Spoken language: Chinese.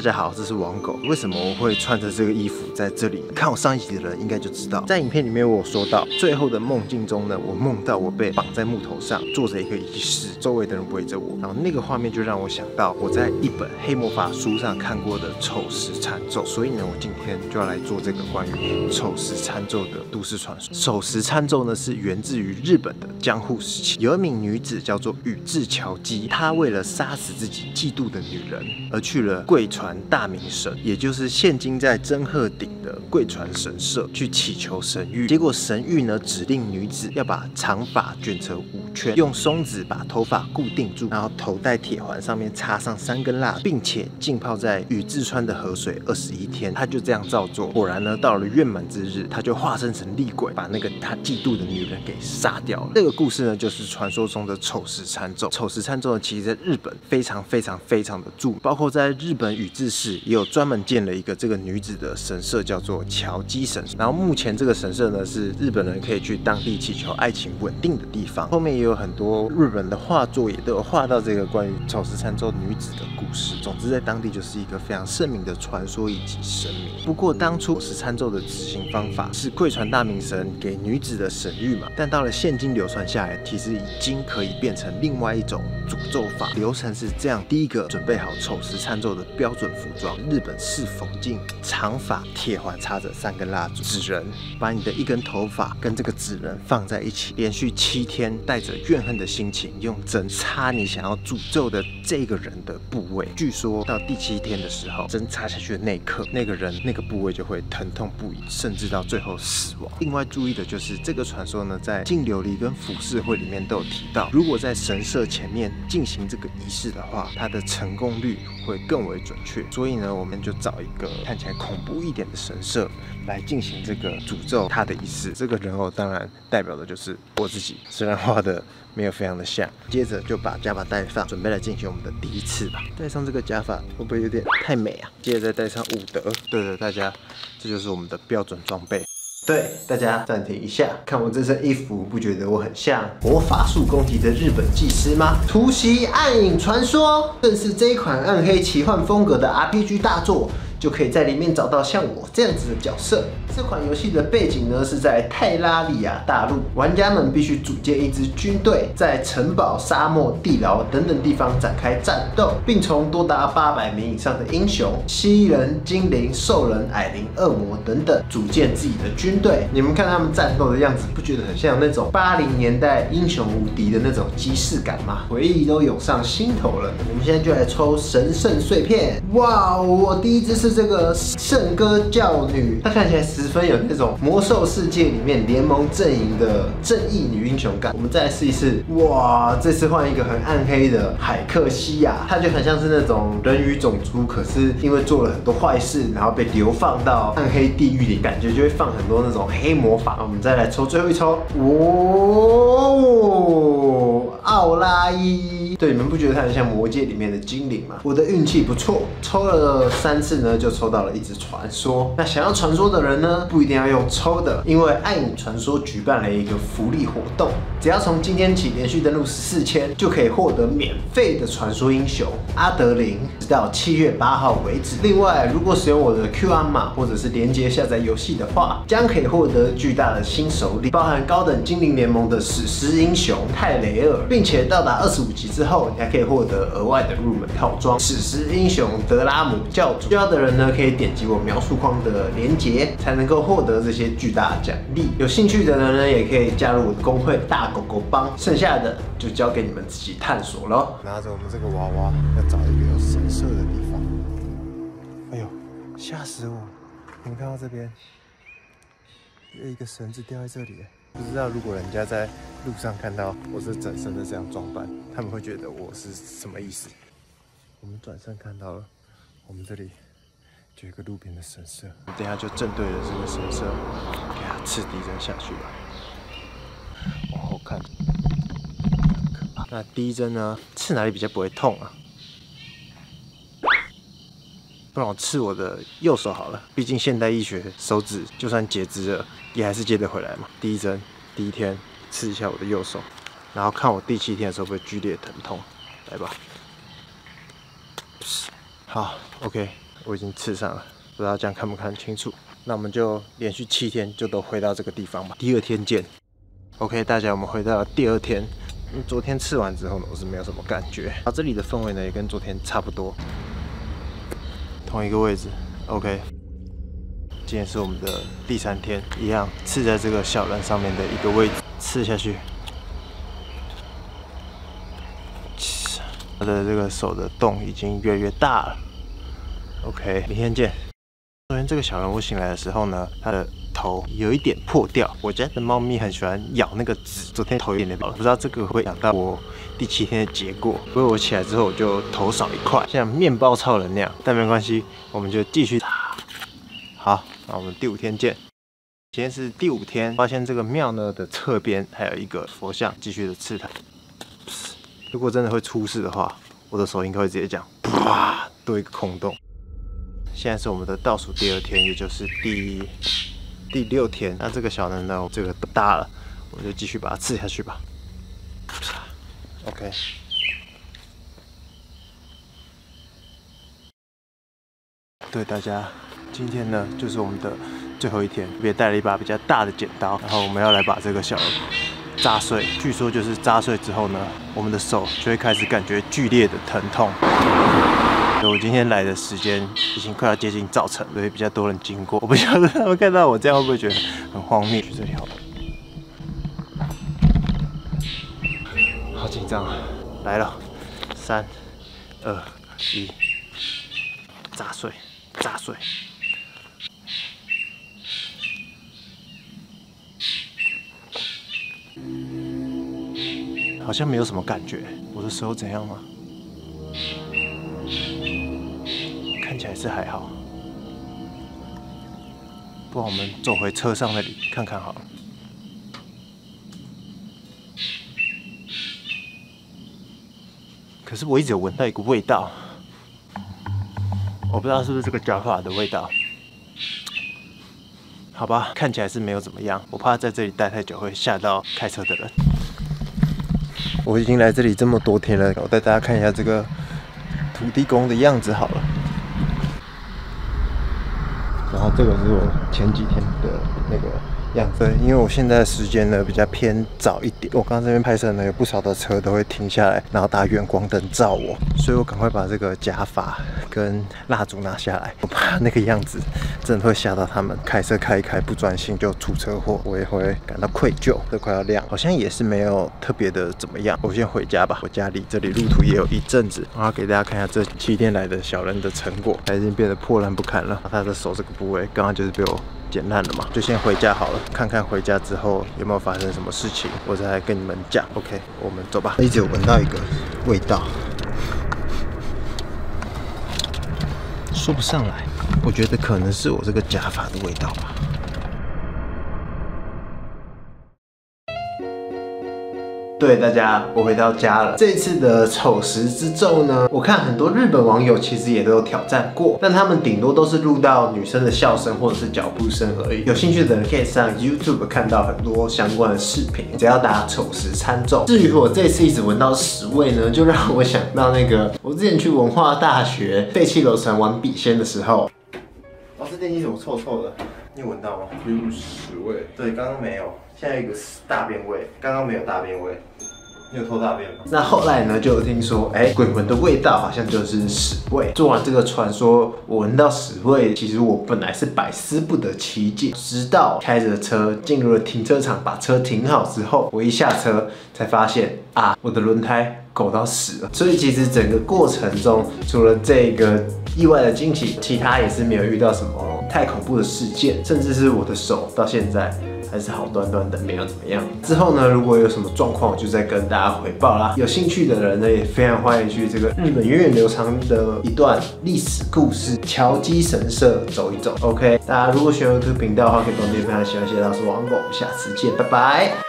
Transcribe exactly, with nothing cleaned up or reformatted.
家好，这是王狗。为什么我会穿着这个衣服在这里？看我上一集的人应该就知道，在影片里面我有说到，最后的梦境中呢，我梦到我被绑在木头上，做着一个仪式，周围的人围着我，然后那个画面就让我想到我在一本黑魔法书上看过的丑时缠咒，所以呢，我今天就要来做这个关于丑时缠咒的都市传说。丑时缠咒呢是源自于日本的江户时期，有一名女子叫做宇治乔姬，她为了杀死自己嫉妒的女人，而去了贵船大明神，也就是现今在真鹤顶的贵船神社去祈求神谕。结果神谕呢指令女子要把长发卷成五圈，用松子把头发固定住，然后头戴铁环，上面插上三根蜡，并且浸泡在宇治川的河水二十一天。她就这样照做，果然呢，到了月满之日，她就化身成厉鬼，把那个她嫉妒的女人给杀掉了。这个故事呢，就是传说中的丑时缠咒。丑时缠咒呢，其实在日本非常非常非常的著名，包括在日本宇治市也有专门建了一个这个女子的神社，叫做乔姬神社。然后目前这个神社呢，是日本人可以去当地祈求爱情稳定的地方。后面也有很多日本的画作，也都有画到这个关于丑时缠咒女子的故事。总之，在当地就是一个非常盛名的传说以及神明。不过当初丑时缠咒的执行方法是贵船大明神给女子的神谕嘛，但到了现今流传下来，其实已经可以变成另外一种诅咒法。流程是这样：第一个，准备好丑时缠咒的标准服装，日本式缝镜，长发，铁环插着三根蜡烛，纸人，把你的一根头发跟这个纸人放在一起，连续七天，带着怨恨的心情，用针插你想要诅咒的这个人的部位。据说到第七天的时候，针插下去的那一刻，那个人那个部位就会疼痛不已，甚至到最后死亡。另外注意的就是，这个传说呢，在净琉璃跟浮世绘里面都有提到，如果在神社前面进行这个仪式的话，它的成功率会更为准确。所以呢，我们就找一个看起来恐怖一点的神社来进行这个诅咒它的仪式。这个人偶当然代表的就是我自己，虽然画的没有非常的像。接着就把假发戴上，准备来进行我们的第一次吧。戴上这个假发会不会有点太美啊？接着再戴上武德。对了，大家，这就是我们的标准装备。对，大家暂停一下，看我这身衣服，不觉得我很像魔法术攻击的日本祭司吗？突袭暗影传说，正是这一款暗黑奇幻风格的 R P G 大作，就可以在里面找到像我这样子的角色。这款游戏的背景呢是在泰拉利亚大陆，玩家们必须组建一支军队，在城堡、沙漠、地牢等等地方展开战斗，并从多达八百名以上的英雄、蜥蜴人、精灵、兽人、矮灵、恶魔等等组建自己的军队。你们看他们战斗的样子，不觉得很像那种八零年代英雄无敌的那种即视感吗？回忆都涌上心头了。我们现在就来抽神圣碎片。哇，我第一支是这个圣歌教女，她看起来十分有那种魔兽世界里面联盟阵营的正义女英雄感。我们再来试一试。哇，这次换一个很暗黑的海克西亚，她就很像是那种人鱼种族，可是因为做了很多坏事，然后被流放到暗黑地狱里，感觉就会放很多那种黑魔法。我们再来抽最后一抽。哦，奥拉伊，对，你们不觉得她很像魔界里面的精灵吗？我的运气不错，抽了三次呢，就抽到了一只传说。那想要传说的人呢，不一定要用抽的，因为暗影传说举办了一个福利活动，只要从今天起连续登录十四千，就可以获得免费的传说英雄阿德林，直到七月八号为止。另外，如果使用我的 Q R 码或者是连接下载游戏的话，将可以获得巨大的新手礼，包含高等精灵联盟的史诗英雄泰雷尔，并且到达二十五级之后，你还可以获得额外的入门套装史诗英雄德拉姆教主。需要的人呢，可以点击我描述框的连结，才能够获得这些巨大的奖励。有兴趣的人呢，也可以加入我的公会大狗狗帮，剩下的就交给你们自己探索咯。拿着我们这个娃娃，要找一个有神社的地方。哎呦，吓死我！你们看到这边有一个绳子吊在这里，不知道如果人家在路上看到我是整身的这样装扮，他们会觉得我是什么意思？我们转身看到了，我们这里就有一个路边的神社，我们等一下就正对着这个神社，给它刺敌针下去吧。往后看，可怕。那第一针呢，刺哪里比较不会痛啊？不然我刺我的右手好了，毕竟现代医学手指就算截肢了，也还是接得回来嘛。第一针，第一天刺一下我的右手，然后看我第七天的时候会不会剧烈疼痛，来吧。好 ，OK， 我已经刺上了，不知道这样看不看清楚。那我们就连续七天就都回到这个地方吧。第二天见。OK， 大家，我们回到了第二天。嗯、昨天刺完之后呢，我是没有什么感觉。啊，这里的氛围呢也跟昨天差不多，同一个位置。OK， 今天是我们的第三天，一样刺在这个小人上面的一个位置，刺下去。他的这个手的洞已经越来越大了。OK， 明天见。昨天这个小人我醒来的时候呢，它的头有一点破掉。我家的猫咪很喜欢咬那个纸，昨天头有点点爆了，不知道这个会不会养到我第七天的结果。不过我起来之后我就头少一块，像面包超人那样，但没关系，我们就继续打。好，那我们第五天见。今天是第五天，发现这个庙呢的侧边还有一个佛像，继续的刺它。如果真的会出事的话，我的手应该会直接这样，啪，多一个空洞。现在是我们的倒数第二天，也就是第第六天。那这个小人呢，这个大了，我就继续把它刺下去吧。OK。对大家，今天呢就是我们的最后一天，特别带了一把比较大的剪刀，然后我们要来把这个小人扎碎。据说就是扎碎之后呢，我们的手就会开始感觉剧烈的疼痛。我今天来的时间已经快要接近早晨，所以比较多人经过。我不晓得他们看到我这样会不会觉得很荒谬？去这里好了，好紧张啊！来了，三、二、一，扎碎，扎碎。好像没有什么感觉，我的手怎样吗？看起来是还好，不然我们走回车上那里看看好了。可是我一直有闻到一个味道，我不知道是不是这个假发的味道。好吧，看起来是没有怎么样，我怕在这里待太久会吓到开车的人。我已经来这里这么多天了，我带大家看一下这个土地公的样子好了。然后这个是我前几天的那个样子，因为我现在的时间呢比较偏早一点，我刚刚这边拍摄呢有不少的车都会停下来，然后打远光灯照我，所以我赶快把这个假发跟蜡烛拿下来，我怕那个样子真的会吓到他们，开车开一开不专心就出车祸，我也会感到愧疚。这快要亮，好像也是没有特别的怎么样，我先回家吧。我家离这里路途也有一阵子，然后给大家看一下这七天来的小人的成果，它已经变得破烂不堪了。他的手这个部位刚刚就是被我剪烂了嘛，就先回家好了，看看回家之后有没有发生什么事情，我再来跟你们讲。OK， 我们走吧。一直有闻到一个味道，说不上来，我觉得可能是我这个假发的味道吧。对大家，我回到家了。这一次的丑时之咒呢，我看很多日本网友其实也都有挑战过，但他们顶多都是录到女生的笑声或者是脚步声而已。有兴趣的人可以上 YouTube 看到很多相关的视频，只要打丑时参咒。至于我这次一直闻到屎味呢，就让我想到那个我之前去文化大学废弃楼层玩笔仙的时候。老师，电梯怎么臭臭的？你有闻到吗？ 有股屎味。 对，刚刚没有。现在有一个大便味，刚刚没有大便味。你有偷大便吗？那后来呢，就有听说，哎、欸，鬼魂的味道好像就是屎味。做完这个传说，我闻到屎味，其实我本来是百思不得其解，直到开着车进入了停车场，把车停好之后，我一下车才发现啊，我的轮胎狗到屎了。所以其实整个过程中，除了这个意外的惊喜，其他也是没有遇到什么太恐怖的事件，甚至是我的手到现在还是好端端的，没有怎么样。之后呢，如果有什么状况，我就再跟大家回报啦。有兴趣的人呢，也非常欢迎去这个日本源远流长的一段历史故事——桥基神社走一走。OK， 大家如果喜欢YouTube频道的话，可以帮我点分享、喜欢、谢谢大家收看，我们下次见，拜拜。